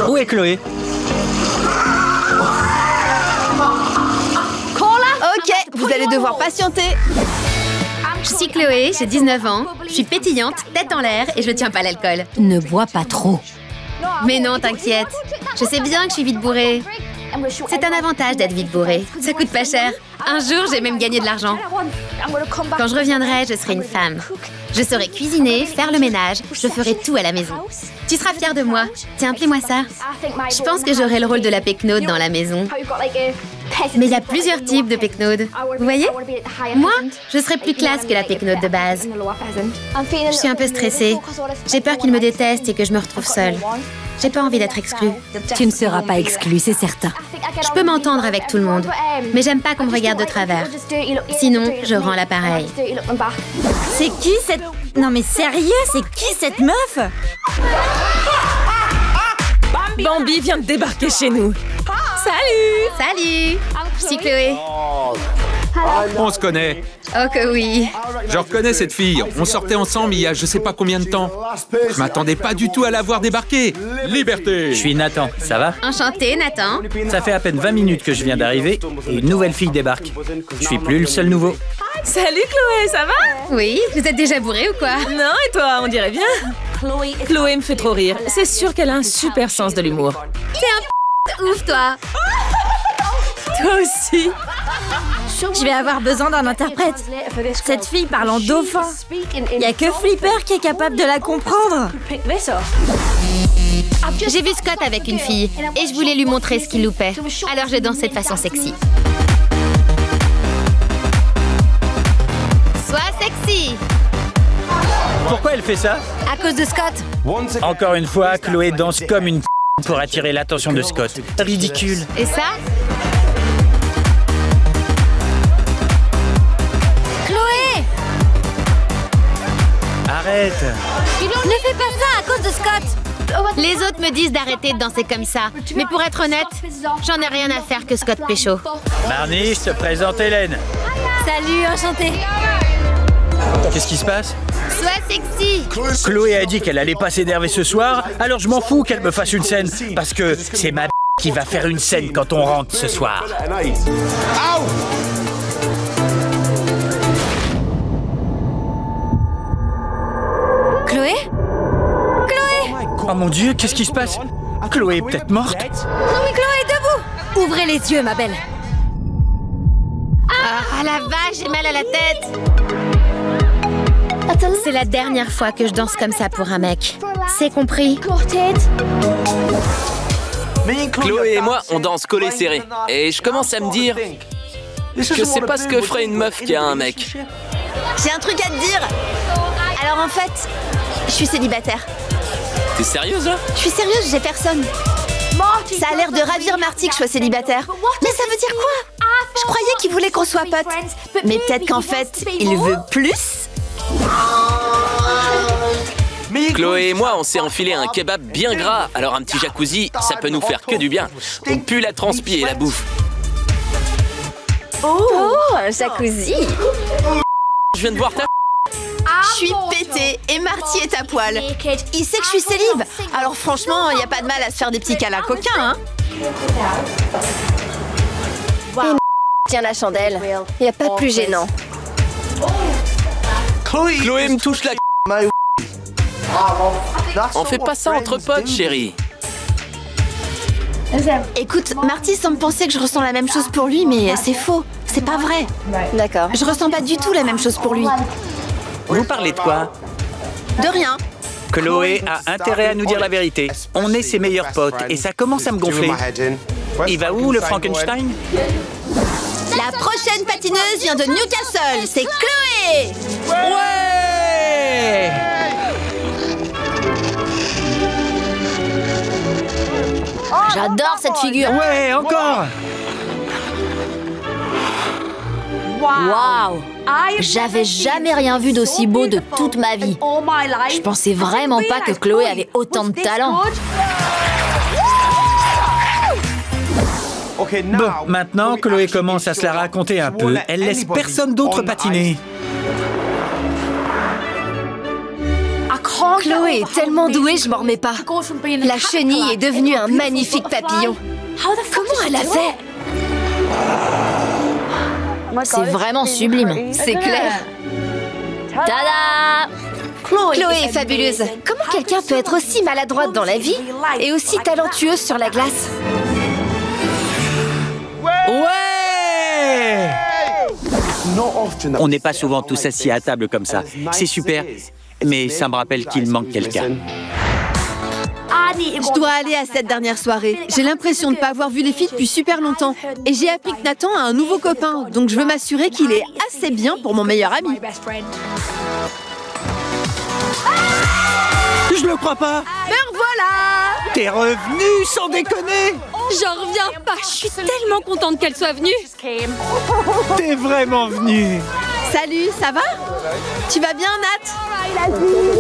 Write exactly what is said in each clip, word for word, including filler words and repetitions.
Où est Chloé? Ok, vous allez devoir patienter. Je suis Chloé, j'ai dix-neuf ans, je suis pétillante, tête en l'air et je tiens pas l'alcool. Ne bois pas trop. Mais non, t'inquiète, je sais bien que je suis vite bourrée. C'est un avantage d'être vite bourrée, ça coûte pas cher. Un jour, j'ai même gagné de l'argent. Quand je reviendrai, je serai une femme. Je saurai cuisiner, faire le ménage, je ferai tout à la maison. Tu seras fière de moi. Tiens, plie-moi ça. Je pense que j'aurai le rôle de la pecnaude dans la maison. Mais il y a plusieurs types de pecnaude. Vous voyez? Moi, je serai plus classe que la pecnaude de base. Je suis un peu stressée. J'ai peur qu'il me déteste et que je me retrouve seule. J'ai pas envie d'être exclue. Tu ne seras pas exclue, c'est certain. Je peux m'entendre avec tout le monde, mais j'aime pas qu'on me regarde de travers. Sinon, je rends l'appareil. C'est qui cette... Non mais sérieux, c'est qui cette meuf? Bambi vient de débarquer chez nous. Salut! Salut! Je suis Chloé. On se connaît. Oh que oui. Je reconnais cette fille. On sortait ensemble il y a je sais pas combien de temps. Je m'attendais pas du tout à la voir débarquer. Liberté! Je suis Nathan, ça va? Enchantée, Nathan. Ça fait à peine vingt minutes que je viens d'arriver et une nouvelle fille débarque. Je suis plus le seul nouveau. Salut Chloé, ça va? Oui, vous êtes déjà bourrée ou quoi? Non, et toi, on dirait bien. Chloé me fait trop rire. C'est sûr qu'elle a un super sens de l'humour. T'es un p*** ouf, toi. Toi aussi. Je vais avoir besoin d'un interprète. Cette fille parle en dauphin. Il y a que Flipper qui est capable de la comprendre. J'ai vu Scott avec une fille et je voulais lui montrer ce qu'il loupait. Alors je dansais de façon sexy. Sois sexy. Pourquoi elle fait ça? À cause de Scott. Encore une fois, Chloé danse comme une pour attirer l'attention de Scott. Ridicule. Et ça? Chloé! Arrête! Ne fais pas ça à cause de Scott! Les autres me disent d'arrêter de danser comme ça. Mais pour être honnête, j'en ai rien à faire que Scott pécho. Marnie, je te présente Hélène. Salut, enchantée. Qu'est-ce qui se passe? Sois sexy. Chloé a dit qu'elle allait pas s'énerver ce soir, alors je m'en fous qu'elle me fasse une scène, parce que c'est ma qui va faire une scène quand on rentre ce soir. Chloé? Chloé? Oh mon Dieu, qu'est-ce qui se passe? Chloé est peut-être morte? Chloé, debout! Ouvrez les yeux, ma belle. Ah la vache, j'ai mal à la tête. C'est la dernière fois que je danse comme ça pour un mec. C'est compris. Chloé et moi, on danse collé serré. Et je commence à me dire que c'est pas ce que ferait une meuf qui a un mec. J'ai un truc à te dire. Alors en fait, je suis célibataire. T'es sérieuse là? Je suis sérieuse, j'ai personne. Ça a l'air de ravir Marty que je sois célibataire. Mais ça veut dire quoi? Je croyais qu'il voulait qu'on soit potes. Mais peut-être qu'en fait, il veut plus. Chloé et moi, on s'est enfilé un kebab bien gras, alors un petit jacuzzi, ça peut nous faire que du bien. On pue la transpi et la bouffe. Oh, un jacuzzi. Je viens de voir ta... Je suis pétée et Marty est à poil. Il sait que je suis célib. Alors franchement, il n'y a pas de mal à se faire des petits câlins coquins, hein. Et tiens la chandelle. Il n'y a pas plus gênant. Chloé me touche la... On fait pas ça entre potes, chérie. Écoute, Marty semble penser que je ressens la même chose pour lui, mais c'est faux. C'est pas vrai. D'accord. Je ressens pas du tout la même chose pour lui. Vous parlez de quoi? De rien. Chloé a intérêt à nous dire la vérité. On est ses meilleurs potes et ça commence à me gonfler. Il va où, le Frankenstein? La prochaine patineuse vient de Newcastle. C'est Chloé. Ouais! J'adore cette figure. Ouais, encore! Waouh! J'avais jamais rien vu d'aussi beau de toute ma vie. Je pensais vraiment pas que Chloé avait autant de talent. Bon, maintenant, Chloé commence à se la raconter un peu. Elle laisse personne d'autre patiner. Chloé est tellement douée, je m'en remets pas. La chenille est devenue un magnifique papillon. Comment elle a fait? C'est vraiment sublime. C'est clair. Tada! Chloé est fabuleuse. Comment quelqu'un peut être aussi maladroite dans la vie et aussi talentueuse sur la glace? Ouais! On n'est pas souvent tous assis à table comme ça. C'est super, mais ça me rappelle qu'il manque quelqu'un. Je dois aller à cette dernière soirée. J'ai l'impression de ne pas avoir vu les filles depuis super longtemps. Et j'ai appris que Nathan a un nouveau copain, donc je veux m'assurer qu'il est assez bien pour mon meilleur ami. Je le crois pas. Me revoilà! T'es revenu sans déconner. J'en reviens pas, je suis tellement contente qu'elle soit venue. T'es vraiment venu. Salut, ça va? Tu vas bien, Nat?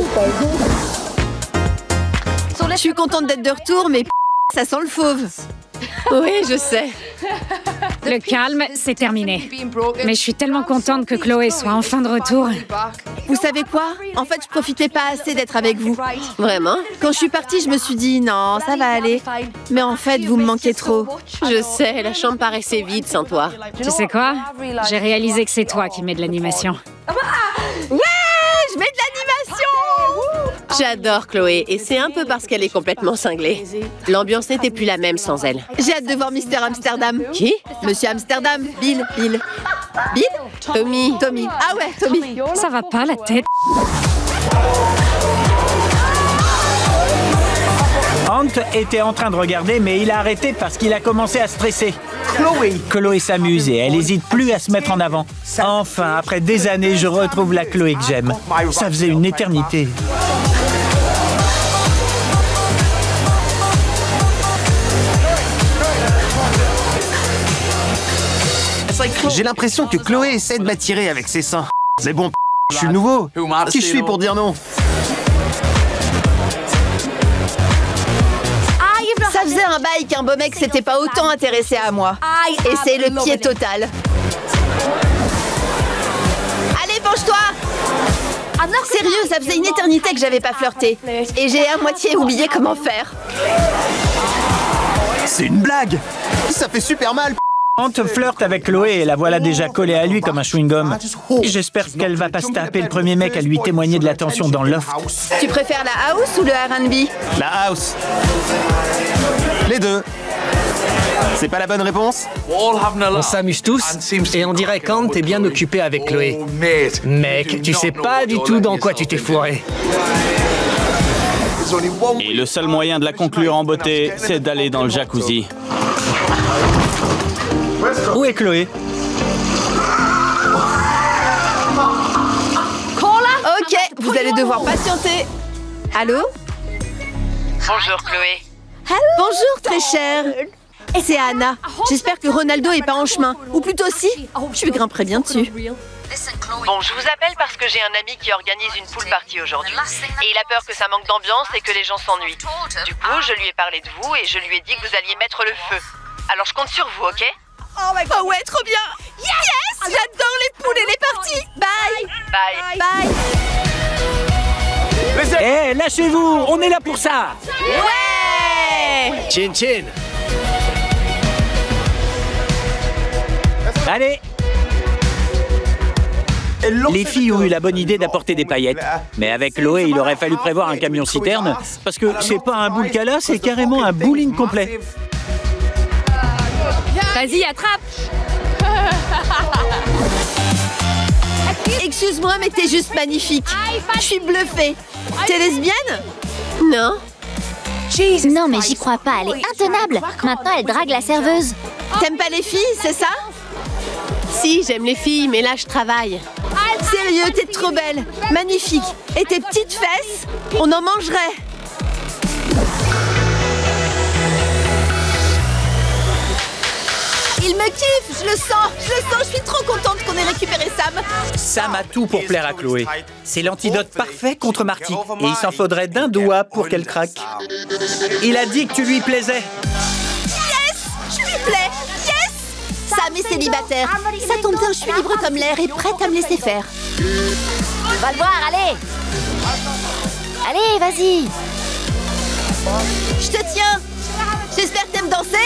Je suis contente d'être de retour, mais ça sent le fauve. Oui, je sais. Le calme, c'est terminé. Mais je suis tellement contente que Chloé soit enfin de retour. Vous savez quoi? En fait, je profitais pas assez d'être avec vous. Vraiment? Quand je suis partie, je me suis dit non, ça va aller. Mais en fait, vous me manquez trop. Je sais, la chambre paraissait vide sans toi. Tu sais quoi? J'ai réalisé que c'est toi qui mets de l'animation. Ouais, je mets de l'animation! J'adore Chloé, et c'est un peu parce qu'elle est complètement cinglée. L'ambiance n'était plus la même sans elle. J'ai hâte de voir Mister Amsterdam. Qui? Monsieur Amsterdam, Bill, Bill. Bill? Tommy. Tommy. Ah ouais, Tommy. Ça va pas la tête? Ant était en train de regarder, mais il a arrêté parce qu'il a commencé à stresser. Chloé Chloé s'amuse et elle hésite plus à se mettre en avant. Enfin, après des années, je retrouve la Chloé que j'aime. Ça faisait une éternité. J'ai l'impression que Chloé essaie de m'attirer avec ses seins. Mais bon, je suis le nouveau. Qui je suis pour dire non? Ça faisait un bail qu'un beau mec s'était pas autant intéressé à moi. Et c'est le pied total. Allez, penche-toi! Sérieux, ça faisait une éternité que j'avais pas flirté. Et j'ai à moitié oublié comment faire. C'est une blague! Ça fait super mal! Ant flirte avec Chloé et la voilà déjà collée à lui comme un chewing-gum. J'espère qu'elle va pas se taper le premier mec à lui témoigner de l'attention dans le loft. Tu préfères la house ou le R and B? La house. Les deux. C'est pas la bonne réponse? On s'amuse tous et on dirait qu'Ant est bien occupé avec Chloé. Mec, tu sais pas du tout dans quoi tu t'es fourré. Et le seul moyen de la conclure en beauté, c'est d'aller dans le jacuzzi. Où est Chloé? Ok, vous allez devoir patienter. Allô? Bonjour Chloé. Bonjour très chère. C'est Anna. J'espère que Ronaldo est pas en chemin. Ou plutôt si, je lui grimperai bien dessus. Bon, je vous appelle parce que j'ai un ami qui organise une pool party aujourd'hui. Et il a peur que ça manque d'ambiance et que les gens s'ennuient. Du coup, je lui ai parlé de vous et je lui ai dit que vous alliez mettre le feu. Alors je compte sur vous, ok? Oh ouais, trop bien. Yes! J'adore les poules et les parties. Bye. Bye. Bye. Eh, hey, lâchez-vous, on est là pour ça. Ouais! Chin chin. Allez. Les filles ont eu la bonne idée d'apporter des paillettes. Mais avec Chloé, il aurait fallu prévoir un camion-citerne. Parce que c'est pas un boule cala, c'est carrément un bowling complet. Vas-y, attrape! Excuse-moi, mais t'es juste magnifique. Je suis bluffée. T'es lesbienne? Non. Non, mais j'y crois pas, elle est intenable. Maintenant, elle drague la serveuse. T'aimes pas les filles, c'est ça? Si, j'aime les filles, mais là, je travaille. Sérieux, t'es trop belle. Magnifique. Et tes petites fesses, on en mangerait. Il me kiffe, je le sens, je le sens, je suis trop contente qu'on ait récupéré Sam. Sam a tout pour plaire à Chloé. C'est l'antidote parfait contre Marty. Et il s'en faudrait d'un doigt pour qu'elle craque. Il a dit que tu lui plaisais. Yes, je lui plais, yes. Sam est célibataire. Ça tombe bien, je suis libre comme l'air et prête à me laisser faire. Va le voir, allez! Allez, vas-y. Je te tiens. J'espère que t'aimes danser.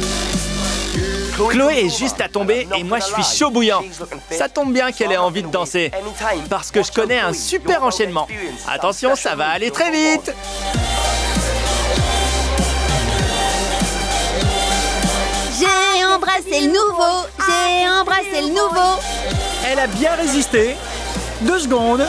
Chloé est juste à tomber et moi je suis chaud bouillant. Ça tombe bien qu'elle ait envie de danser, parce que je connais un super enchaînement. Attention, ça va aller très vite. J'ai embrassé le nouveau, j'ai embrassé le nouveau. Elle a bien résisté. Deux secondes.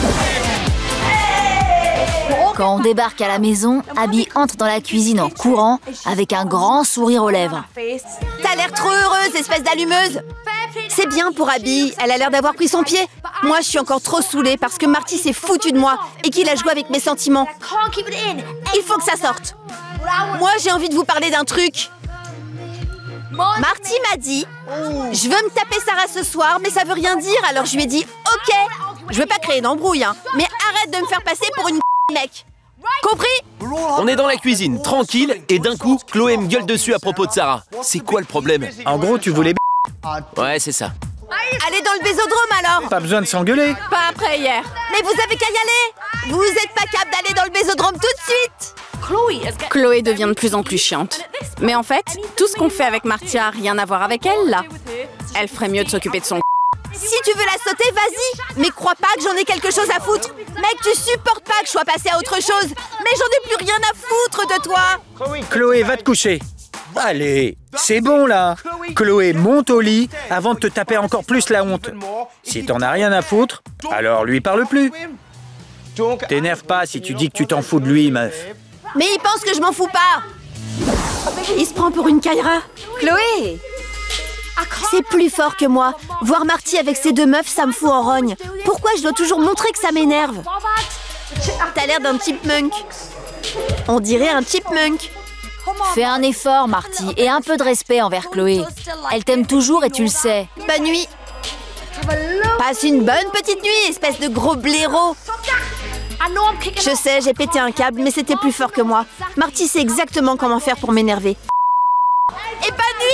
Quand on débarque à la maison, Abby entre dans la cuisine en courant avec un grand sourire aux lèvres. T'as l'air trop heureuse, espèce d'allumeuse. C'est bien pour Abby, elle a l'air d'avoir pris son pied. Moi, je suis encore trop saoulée parce que Marty s'est foutu de moi et qu'il a joué avec mes sentiments. Il faut que ça sorte. Moi, j'ai envie de vous parler d'un truc. Marty m'a dit « Je veux me taper Sarah ce soir, mais ça veut rien dire. » Alors je lui ai dit « Ok, je veux pas créer d'embrouille, hein, mais arrête de me faire passer pour une mec. Compris ?» On est dans la cuisine, tranquille, et d'un coup, Chloé me gueule dessus à propos de Sarah. C'est quoi le problème? En gros, tu voulais... Ouais, c'est ça. Allez dans le bésodrome alors. Pas besoin de s'engueuler. Pas après hier. Mais vous avez qu'à y aller. Vous êtes pas capable d'aller dans le bésodrome tout de suite. Chloé devient de plus en plus chiante. Mais en fait, tout ce qu'on fait avec Marty a rien à voir avec elle, là. Elle ferait mieux de s'occuper de son... Si tu veux la sauter, vas-y. Mais crois pas que j'en ai quelque chose à foutre. Mec, tu supportes pas que je sois passée à autre chose. Mais j'en ai plus rien à foutre de toi. Chloé, va te coucher. Allez, c'est bon là. Chloé, monte au lit avant de te taper encore plus la honte. Si t'en as rien à foutre, alors lui parle plus. T'énerve pas si tu dis que tu t'en fous de lui, meuf. Mais il pense que je m'en fous pas. Il se prend pour une Kyra. Chloé, c'est plus fort que moi. Voir Marty avec ces deux meufs, ça me fout en rogne. Pourquoi je dois toujours montrer que ça m'énerve? T'as l'air d'un chipmunk. On dirait un chipmunk. Fais un effort, Marty, et un peu de respect envers Chloé. Elle t'aime toujours et tu le sais. Bonne nuit. Passe une bonne petite nuit, espèce de gros blaireau. Je sais, j'ai pété un câble, mais c'était plus fort que moi. Marty sait exactement comment faire pour m'énerver. Et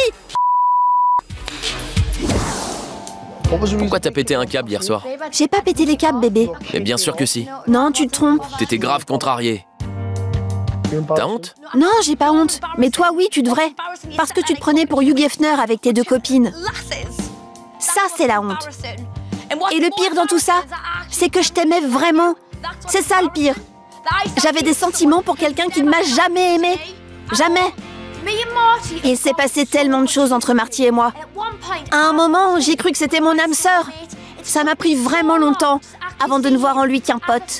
bonne nuit. Pourquoi t'as pété un câble hier soir? J'ai pas pété les câbles, bébé. Mais bien sûr que si. Non, tu te trompes. T'étais grave contrarié. T'as honte? Non, j'ai pas honte. Mais toi, oui, tu devrais. Parce que tu te prenais pour Hugh Hefner avec tes deux copines. Ça, c'est la honte. Et le pire dans tout ça, c'est que je t'aimais vraiment. C'est ça le pire. J'avais des sentiments pour quelqu'un qui ne m'a jamais aimé. Jamais. Il s'est passé tellement de choses entre Marty et moi. À un moment, j'ai cru que c'était mon âme sœur. Ça m'a pris vraiment longtemps avant de ne voir en lui qu'un pote.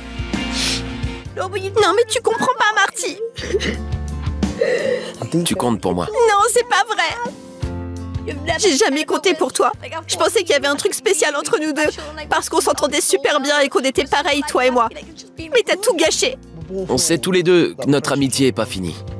Non, mais tu comprends pas, Marty. Tu comptes pour moi. Non, c'est pas vrai. J'ai jamais compté pour toi. Je pensais qu'il y avait un truc spécial entre nous deux, parce qu'on s'entendait super bien et qu'on était pareils, toi et moi. Mais t'as tout gâché. On sait tous les deux que notre amitié est pas finie.